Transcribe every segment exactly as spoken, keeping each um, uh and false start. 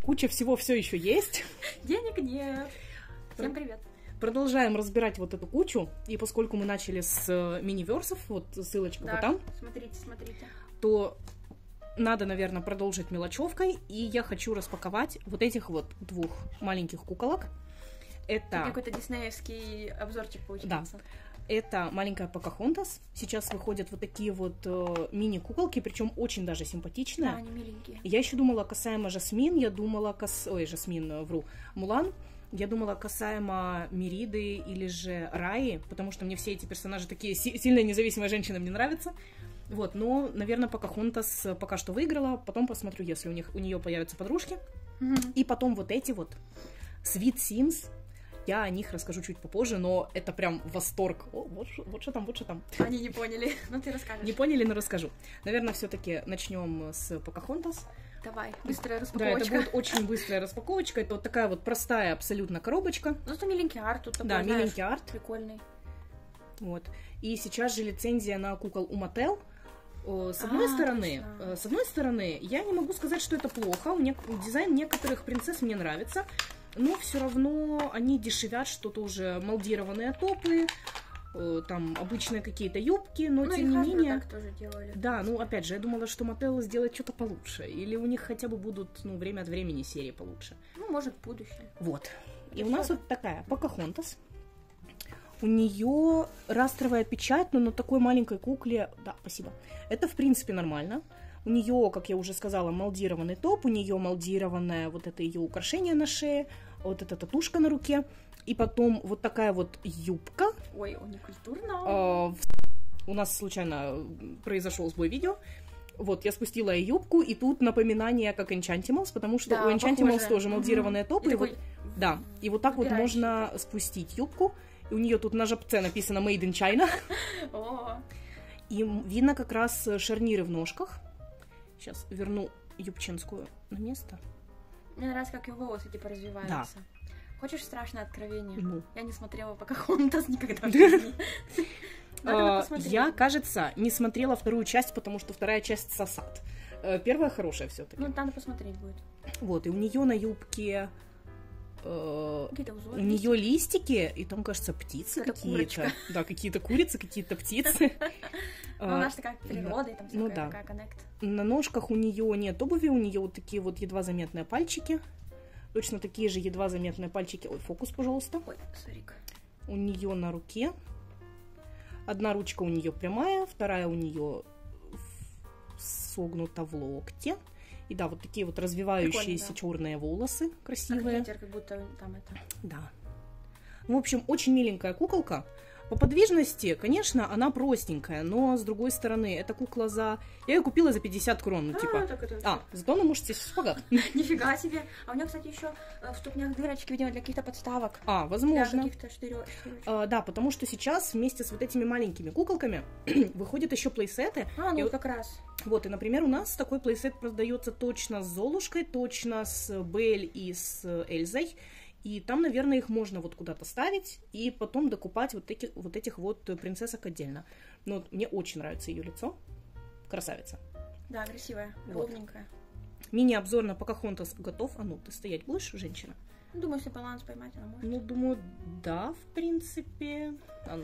куча всего все еще есть. Денег нет. Всем привет. Продолжаем разбирать вот эту кучу, и поскольку мы начали с мини-версов, вот ссылочка Да, вот там, смотрите, смотрите. то надо, наверное, продолжить мелочевкой, и я хочу распаковать вот этих вот двух маленьких куколок. Это... Какой-то диснеевский обзорчик получается. Да. Это маленькая Покахонтас. Сейчас выходят вот такие вот э, мини-куколки, причем очень даже симпатичные. Да, они миленькие. Я еще думала касаемо Жасмин, я думала кас... Ой, Жасмин, вру, Мулан. Я думала касаемо Мериды или же Раи, потому что мне все эти персонажи такие си- сильно независимые женщины, мне нравятся. Вот, но, наверное, Покахонтас пока что выиграла. Потом посмотрю, если у них у нее появятся подружки. Mm-hmm. И потом вот эти вот Sweet Sims. Я о них расскажу чуть попозже, но это прям восторг. О, вот, вот что там, вот что там. Они не поняли, но ты расскажешь. Не поняли, но расскажу. Наверное, все-таки начнем с Покахонтас. Давай, быстрая Да, распаковочка. это будет очень быстрая распаковочка. Это вот такая вот простая абсолютно коробочка. Ну, это миленький арт тут такой, Да, знаешь, миленький арт. прикольный. Вот. И сейчас же лицензия на кукол у Mattel. С одной А, стороны, точно. с одной стороны, я не могу сказать, что это плохо. У них дизайн некоторых принцесс мне нравится. Но все равно они дешевят, что-то уже молдированные топы, э, там обычные какие-то юбки, но Ну, тем не менее... так тоже делали. Да, ну опять же, я думала, что Mattel сделает что-то получше, или у них хотя бы будут, ну, время от времени серии получше. Ну, может, будущее. Вот. И Это у нас всё. вот такая Покахонтас. У нее растровая печать, но на такой маленькой кукле... Да, спасибо. Это, в принципе, нормально. У нее, как я уже сказала, молдированный топ, у нее молдированное вот это ее украшение на шее, вот эта татушка на руке, и потом вот такая вот юбка. Ой, он не культурно. Э, в... У нас случайно произошел сбой видео. Вот, я спустила ей юбку, и тут напоминание, как Enchantimals, потому что Да, у Enchantimals похоже. тоже молдированные Мгм. топы. И И такой вот, да, и вот так вот выпирающий. можно спустить юбку. И у нее тут на жопце написано Made in China. О, И видно как раз шарниры в ножках. Сейчас верну юбчинскую на место. мне нравится, как ее волосы типа развиваются. Хочешь страшное откровение? Ну. Я не смотрела Покахонтас никогда в жизни. Надо А, посмотреть. Я, кажется, не смотрела вторую часть, потому что вторая часть сосад. Э, Первая хорошая все-таки. Ну, надо посмотреть будет. Вот, и у нее на юбке э, Какие-то у узоры. нее листики, и там, кажется, птицы Какая-то какие-то. курочка. Да, какие-то курицы, какие-то птицы. Ну, она же такая природа, и там Ну всякая да. такая коннект. На ножках у нее нет обуви, у нее вот такие вот едва заметные пальчики. Точно такие же едва заметные пальчики. Ой, фокус, пожалуйста. Ой, сорик. У нее на руке. Одна ручка у нее прямая, вторая у нее согнута в локте. И да, вот такие вот развивающиеся Прикольно, да. черные волосы Как красивые. ветер, как будто там это... Да. Ну, в общем, очень миленькая куколка. По подвижности, конечно, она простенькая, но с другой стороны, эта кукла за... Я ее купила за пятьдесят крон, ну, А, типа... так это А, зато она может сесть в шпагат. Нифига себе. А у нее, кстати, еще в ступнях дырочки, видимо, для каких-то подставок. А, Для возможно. каких-то штырё- штырёчек. А, да, потому что сейчас вместе с вот этими маленькими куколками выходят еще плейсеты. А, ну И вот- как раз. Вот, и, например, у нас такой плейсет продается точно с Золушкой, точно с Бель и с Эльзой. И там, наверное, их можно вот куда-то ставить и потом докупать вот, эти, вот этих вот принцессок отдельно. Но вот мне очень нравится ее лицо. Красавица. Да, красивая, Вот. ровненькая. Мини-обзор на Покахонтас готов. А ну, ты стоять будешь, женщина? Думаю, если баланс поймать, она может. Ну, думаю, да, в принципе. А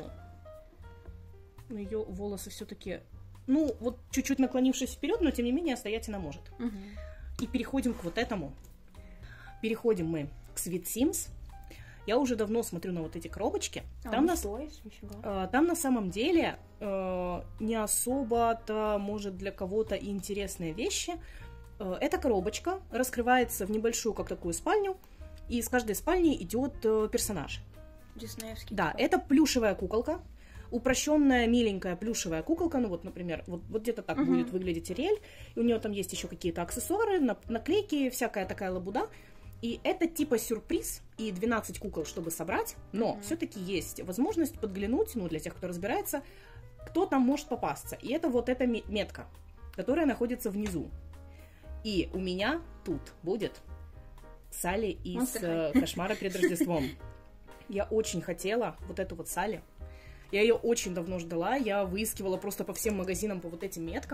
ну. Ее волосы все-таки... Ну, вот чуть-чуть наклонившись вперед, но тем не менее стоять она может. Мгм. И переходим к вот этому. Переходим мы к Sweet Sims. Я уже давно смотрю на вот эти коробочки. А, Там, ну на, что есть? Нифига. э, там на самом деле э, не особо-то, может, для кого-то и интересные вещи. Э, эта коробочка раскрывается в небольшую, как такую спальню, и из каждой спальни идет э, персонаж. Диснеевский. Да, типа. это плюшевая куколка. Упрощенная, миленькая плюшевая куколка. Ну вот, например, вот, вот где-то так Мгм. будет выглядеть Ириэль. И у нее там есть еще какие-то аксессуары, нап- наклейки, всякая такая лабуда. И это типа сюрприз, и двенадцать кукол, чтобы собрать, но Мгм. все-таки есть возможность подглянуть, ну, для тех, кто разбирается, кто там может попасться. И это вот эта ме- метка, которая находится внизу. И у меня тут будет Салли из Monster э, «Кошмара перед Рождеством». Я очень хотела вот эту вот Салли. Я ее очень давно ждала, я выискивала просто по всем магазинам по вот этим меткам.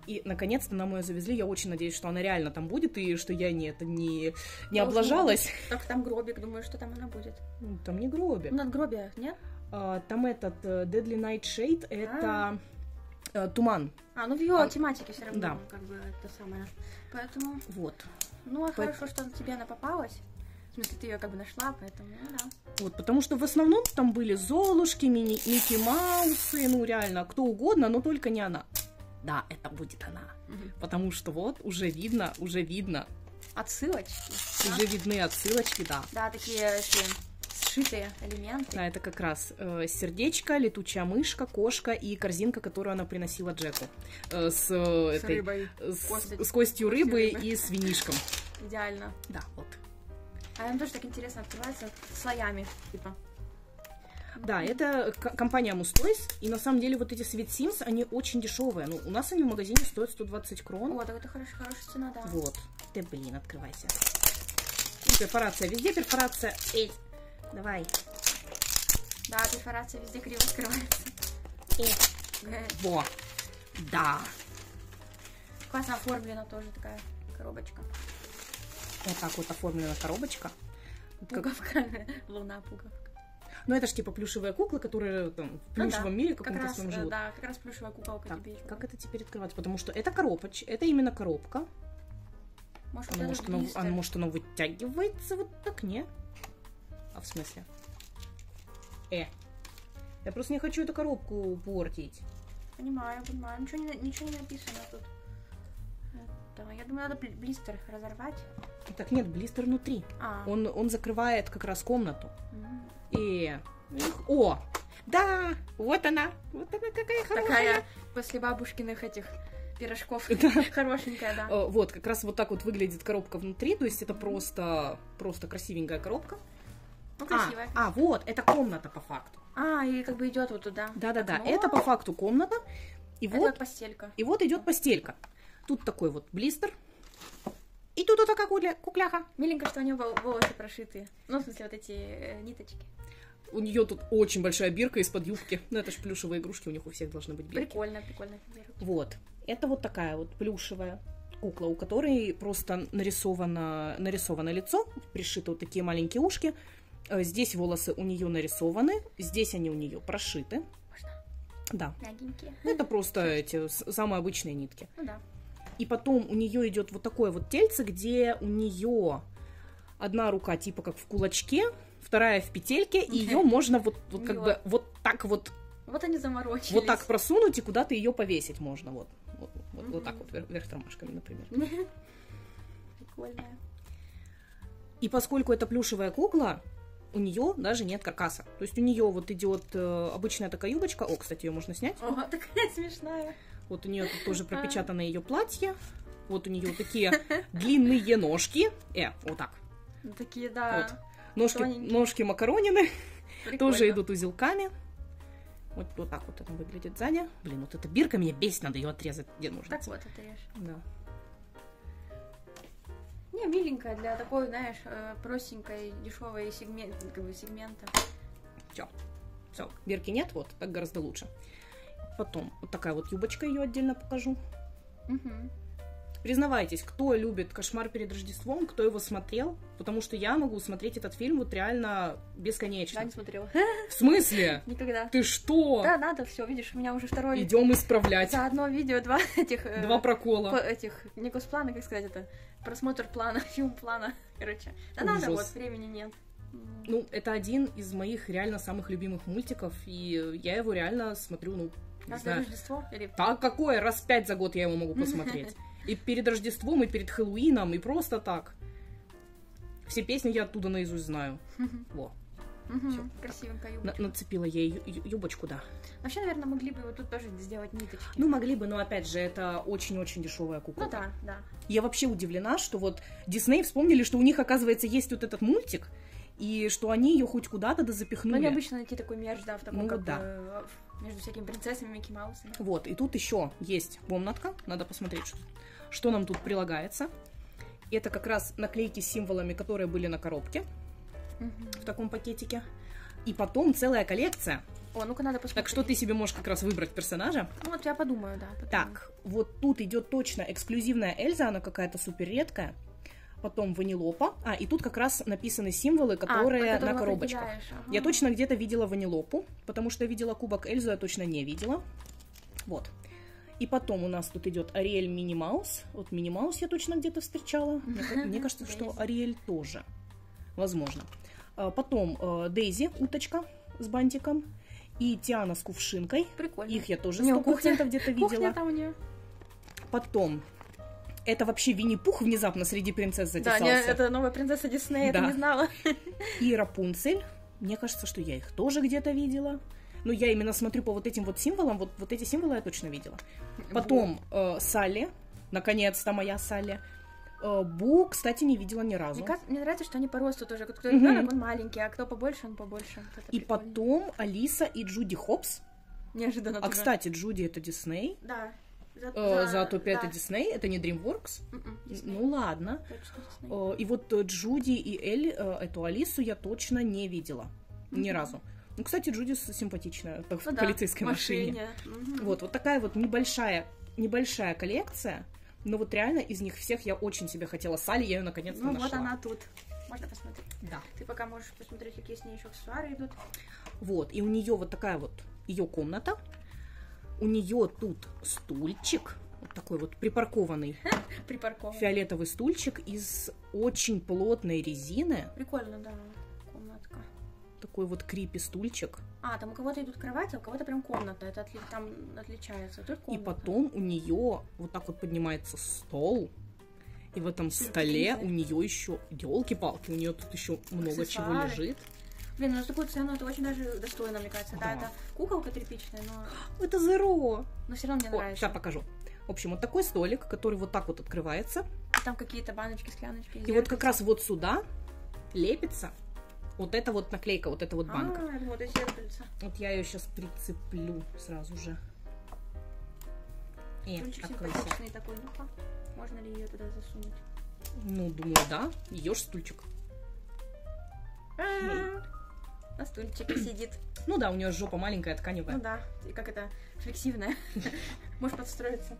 И, наконец-то, нам ее завезли. Я очень надеюсь, что она реально там будет, и что я не, это не, не облажалась. Так там гробик, думаю, что там она будет. Там не гробик. Ну, надгробие, нет? А, там этот Deadly Nightshade, это а. туман. А, ну в ее а... тематике все равно, да. как бы, это самое. Поэтому... Вот. Ну, а По... хорошо, что тебе она попалась. В смысле, ты ее как бы нашла, поэтому, ну, да. Вот, потому что в основном там были Золушки, Мини... Микки Маусы, ну, реально, кто угодно, но только не она. Да, это будет она. Угу. Потому что вот, уже видно, уже видно. Отсылочки. Уже да? видны отсылочки, да. Да, такие эти сшитые элементы. Да, это как раз э, сердечко, летучая мышка, кошка и корзинка, которую она приносила Джеку. Э, с, с этой, рыбой. С, Костью, с костью рыбы, рыбы и с винишком. Идеально. Да, вот. А им тоже так интересно открывается слоями, типа. Да, это компания Mustoys, и на самом деле вот эти Sweet Sims, они очень дешевые. Ну, у нас они в магазине стоят сто двадцать крон. О, так это хорошая, хорошая цена, да. Вот. Ты, блин, открывайся. И перфорация везде, перфорация. Эй, давай. Да, перфорация везде криво скрывается. Эй. Во. Да. Классно оформлена тоже такая коробочка. Вот так вот оформлена коробочка. Пуговка. Луна пуговка. Ну, это же типа плюшевые куклы, которые там в плюшевом ну, да. мире каком-то как своем раз, живут. Да, как раз плюшевая куколка так, тебе. Как это теперь открывать? Потому что это коробочка, это именно коробка. Может, она, может, она, она, может, она вытягивается вот так, не? А в смысле? Э. Я просто не хочу эту коробку портить. Понимаю, понимаю. Ничего не, ничего не написано тут. Это, я думаю, надо блистер разорвать. Так нет, блистер внутри. А. Он, он закрывает как раз комнату. Mm. И... О! Да! Вот она! Вот она какая хорошая! Такая после бабушкиных этих пирожков. Да. Хорошенькая, да. Вот, как раз вот так вот выглядит коробка внутри. То есть это просто, просто красивенькая коробка. Ну, красивая. А, а, вот, это комната по факту. А, и как бы идет вот туда. Да-да-да, это по факту комната. И это вот постелька. И вот идет постелька. Тут такой вот блистер. И тут вот такая кукля, кукляха. Миленько, что у нее волосы прошитые. Ну, в смысле, вот эти э, ниточки. У нее тут очень большая бирка из-под юбки. Ну, это ж плюшевые игрушки, у них у всех должны быть бирки. Прикольно, прикольно. Вот. Это вот такая вот плюшевая кукла, у которой просто нарисовано, нарисовано лицо, пришиты вот такие маленькие ушки. Здесь волосы у нее нарисованы, здесь они у нее прошиты. Можно? Да. Мягенькие. Это просто эти самые обычные нитки. Ну да. И потом у нее идет вот такое вот тельце, где у нее одна рука типа как в кулачке, вторая в петельке, и ее можно вот, вот как бы вот так вот. Вот они заморочились. Вот так просунуть, и куда-то ее повесить можно. Вот, вот, вот, вот так вот, вверх тормашками, например. Прикольная. И поскольку это плюшевая кукла, у нее даже нет каркаса. То есть у нее вот идет э, обычная такая юбочка. О, кстати, ее можно снять. О, такая смешная. Вот у нее тут тоже пропечатано ее платье. Вот у нее такие длинные ножки. Э, вот так. Такие, да. Вот. Ножки, ножки макаронины. Прикольно. Тоже идут узелками. Вот, вот так вот это выглядит сзади. Блин, вот эта бирка меня бесит, надо ее отрезать. Где нужно? Так вот, отрежь. Да. Не, миленькая для такой, знаешь, простенькой, дешевой сегмент, как бы сегмента. Все. Все. Бирки нет, вот, так гораздо лучше. Потом вот такая вот юбочка, ее отдельно покажу. Угу. Признавайтесь, кто любит «Кошмар перед Рождеством», кто его смотрел, потому что я могу смотреть этот фильм вот реально бесконечно. Я не смотрела. В смысле? Никогда. Ты что? Да, надо, все, видишь, у меня уже второй... Идем исправлять. За одно видео два этих... Два прокола. По, этих, не госплана, как сказать это, просмотр плана, фильм плана, короче. Да Ужас. надо, вот, времени нет. Ну, это один из моих реально самых любимых мультиков, и я его реально смотрю, ну, не Каждое знаю. Рождество? Или... Так какое? Раз пять за год я его могу посмотреть. И перед Рождеством, и перед Хэллоуином, и просто так. Все песни я оттуда наизусть знаю. Во. Всё. Красивенькая юбочка. На- нацепила ей ю- юбочку, да. Вообще, наверное, могли бы вот тут тоже сделать ниточки. Ну, могли бы, но опять же, это очень-очень дешевая кукла. Ну да, да. Я вообще удивлена, что вот Дисней вспомнили, что у них, оказывается, есть вот этот мультик, и что они ее хоть куда-то да запихнули. Ну, необычно найти такой мерч, да, в таком, Ну, как да. бы, между всякими принцессами, Микки Маусами. Вот, и тут еще есть комнатка, надо посмотреть, что, что нам тут прилагается. Это как раз наклейки с символами, которые были на коробке, Угу. в таком пакетике. И потом целая коллекция О, ну-ка надо посмотреть. Так что ты себе можешь как раз выбрать персонажа. Ну вот я подумаю, да. Потом. Так, вот тут идет точно эксклюзивная Эльза, она какая-то супер редкая. Потом Ванилопа. А, и тут как раз написаны символы, которые а, на коробочках. Ага. Я точно где-то видела Ванилопу, потому что я видела кубок Эльзу, я точно не видела. Вот. И потом у нас тут идет Ариэль Мини Маус. Вот Мини Маус я точно где-то встречала. Мне, мне кажется, что Ариэль тоже. Возможно. Потом Дейзи, уточка с бантиком. И Тиана с кувшинкой. Прикольно. Их я тоже сто процентов где-то видела. Кухня там у нее. Потом... Это вообще Винни-Пух внезапно среди принцесс затесался. Да, не, это новая принцесса Диснея, да. Я это не знала. И Рапунцель. Мне кажется, что я их тоже где-то видела. Ну, я именно смотрю по вот этим вот символам. Вот, вот эти символы я точно видела. Потом э, Салли. Наконец-то моя Салли. Э, Бу, кстати, не видела ни разу. Мне, кажется, мне нравится, что они по росту тоже. Кто mm-hmm. ребенок, он маленький, а кто побольше, он побольше. Вот и потом Алиса и Джуди Хопс. Неожиданно. А, тоже. Кстати, Джуди это Дисней. Да. За, э, за, Зоотопия да. это Дисней, это не DreamWorks. Mm-mm, ну ладно. Э, и вот Джуди и Эль, э, эту Алису я точно не видела. Mm-hmm. Ни разу. Ну, кстати, Джуди симпатичная, так, ну, в полицейской да, машине. Mm-hmm. Вот, вот такая вот небольшая, небольшая коллекция. Но вот реально из них всех я очень себе хотела Салли, я ее наконец-то ну, нашла. Ну вот она тут. Можно посмотреть? Да. Ты пока можешь посмотреть, какие с ней еще аксессуары идут. Вот, и у нее вот такая вот ее комната. У нее тут стульчик, вот такой вот припаркованный, припаркованный фиолетовый стульчик из очень плотной резины. Прикольно, да, комнатка. Такой вот крипи стульчик. А, там у кого-то идут кровати, а у кого-то прям комната, это отли... там отличается. Тут и потом у нее вот так вот поднимается стол, и в этом столе у нее еще, елки-палки, у нее тут еще много чего лежит. Блин, ну за такую цену это очень даже достойно, мне кажется. Да, да это куколка тряпичная, но... Это Зеро! Но все равно мне О, нравится. Сейчас покажу. В общем, вот такой столик, который вот так вот открывается. Там какие-то баночки, скляночки. И зеркальца. Вот как раз вот сюда лепится вот эта вот наклейка, вот эта вот банка. А, вот и зеркальце. Вот я ее сейчас прицеплю сразу же. И, Стульчик симпатичный такой, ну-ка. Можно ли ее туда засунуть? Ну, думаю, да. Ее ж стульчик. На стульчике сидит. Ну да, у нее жопа маленькая, тканевая. Ну да, и как это, флексивная. Можешь подстроиться.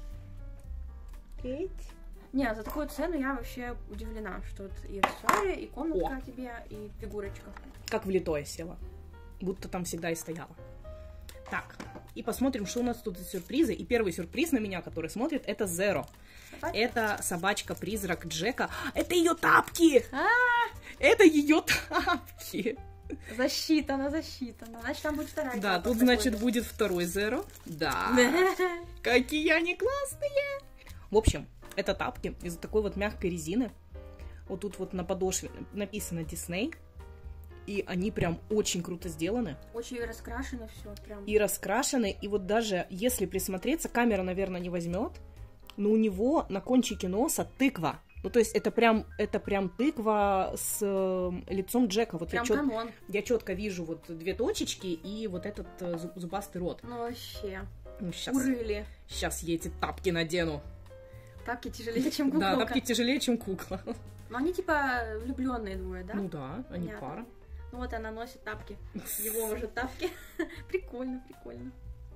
Не, за такую цену я вообще удивлена, что вот и аксессуары, и комнатка О. тебе, и фигурочка. Как влитое села. Будто там всегда и стояла. Так, и посмотрим, что у нас тут за сюрпризы. И первый сюрприз на меня, который смотрит, это Зеро. Собачка? Это собачка-призрак Джека. Это ее тапки! А-а-а! Это ее тапки! Засчитано, засчитано. Значит, там будет вторая. Да, тут, значит, будет второй Зеро. Да. Какие они классные! В общем, это тапки из такой вот мягкой резины. Вот тут вот на подошве написано Disney. И они прям очень круто сделаны. Очень раскрашено все. Прям. И раскрашены. И вот даже если присмотреться, камера, наверное, не возьмет, но у него на кончике носа тыква. Ну, то есть это прям, это прям тыква с э, лицом Джека. Вот прям я, чет, камон. я четко вижу вот две точечки и вот этот э, зубастый рот. Ну, вообще. Ну, сейчас, Урыли. Сейчас я эти тапки надену. Тапки тяжелее, чем кукла. Да, тапки тяжелее, чем кукла. Но они типа влюбленные двое, да? Ну да, они Понятно. пара. Ну вот она носит тапки. Его уже тапки. Прикольно, прикольно.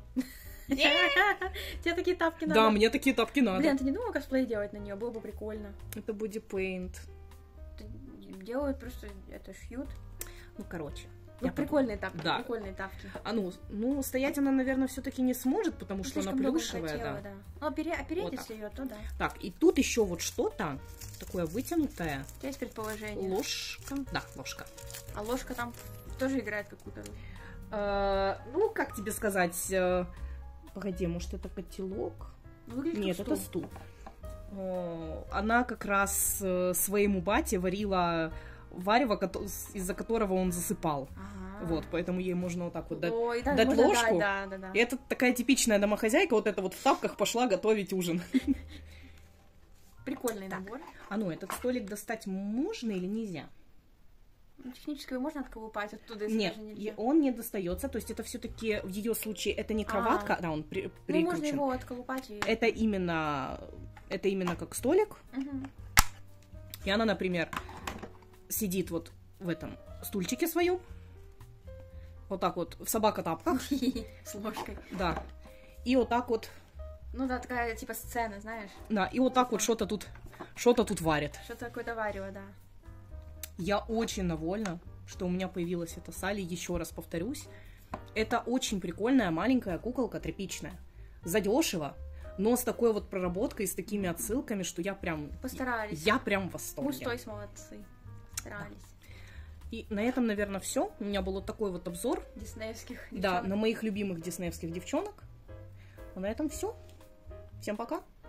Тебе такие тапки надо? Да, мне такие тапки надо. Блин, ты не думал косплей делать на нее? Было бы прикольно. Это бодипейнт. Делают просто, это шьют. Ну, короче. Ну, прикольные тапки, да. прикольные тапки. А ну, ну, стоять она, наверное, все-таки не сможет, потому что она плюшевая, хотела, да. да. Ну, опереть, опереть вот если ее, то да. Так, и тут еще вот что-то такое вытянутое. У тебя есть предположение? Ложка. Да, ложка. А ложка там тоже играет какую-то роль? А, ну, как тебе сказать? Погоди, может, это котелок? Ну, нет, это стул. Она как раз своему бате варила варево, из-за которого он засыпал. Ага. Вот, поэтому ей можно вот так вот дать, Ой, да, дать можно ложку. Дать, да, да, да. И это такая типичная домохозяйка, вот эта вот в тапках пошла готовить ужин. Прикольный набор. А ну, этот столик достать можно или нельзя? Технически можно отколупать оттуда, если Нет, даже нельзя. Он не достается, то есть это все-таки в ее случае это не кроватка, да, он при, прикручен. Ну, можно его отколупать. И... Это именно, это именно как столик. Угу. И она, например, сидит вот в этом стульчике своем, Вот так вот, в собака-тапках. С ложкой. Да. И вот так вот. Ну да, такая типа сцена, знаешь. Да, и вот так вот что-то тут, что-то тут варят. Что-то какое-то варево, да. Я очень довольна, что у меня появилась эта Салли. Еще раз повторюсь. Это очень прикольная маленькая куколка тряпичная. Задешево, но с такой вот проработкой, с такими отсылками, что я прям... Постарались. Я прям в восторге. Густой молодцы. Старались. И на этом, наверное, все. У меня был вот такой вот обзор. Диснеевских Да, девчонок. на моих любимых диснеевских девчонок. А на этом все. Всем пока.